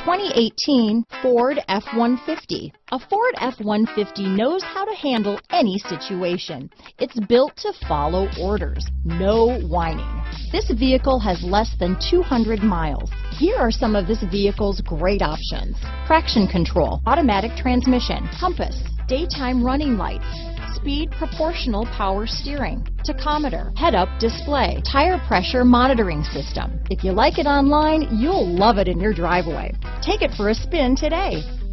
2018 Ford F-150. A Ford F-150 knows how to handle any situation. It's built to follow orders, no whining. This vehicle has less than 200 miles. Here are some of this vehicle's great options: traction control, automatic transmission, compass, daytime running lights, speed proportional power steering, tachometer, head-up display, tire pressure monitoring system. If you like it online, you'll love it in your driveway. Take it for a spin today.